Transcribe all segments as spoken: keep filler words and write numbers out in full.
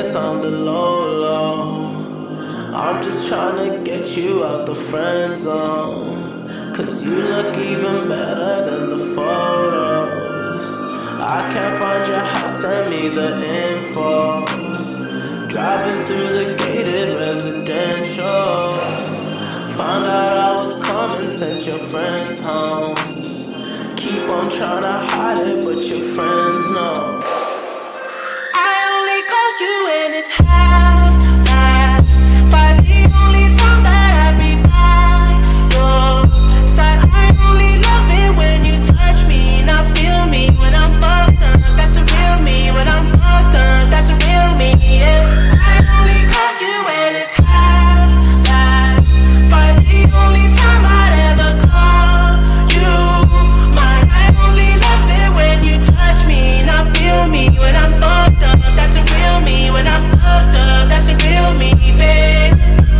friends on the low low. I'm just tryna get you out the friend zone, cause you look even better than the photos. I can't find your house, send me the info. Driving through the gated residential, found out I was coming, sent your friends home. Keep on tryna hide it, but your friends know. I only call you when it's half past five, the only time that I be by your side. I only love it when you touch me, not feel me when I'm fucked up. That's a real me. When I'm fucked up, that's a real me, yeah. I only call you when it's half past five, the only time I'd ever call you mine. I only love it when you touch me, not feel me when I'm fucked up. That's a real me. When I'm fucked up, that's a real me, babe.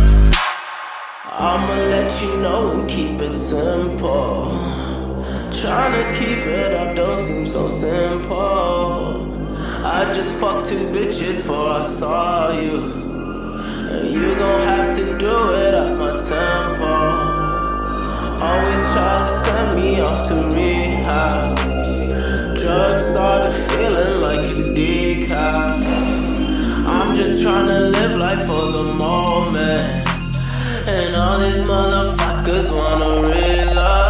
I'ma let you know and keep it simple. Tryna keep it up don't seem so simple. I just fucked two bitches before I saw you, and you gon' have to do it at my tempo. Always try to send me off to rehab. Drugs started feeling like it's decaf. I'm just tryna live life for the moment, and all these motherfuckers wanna realize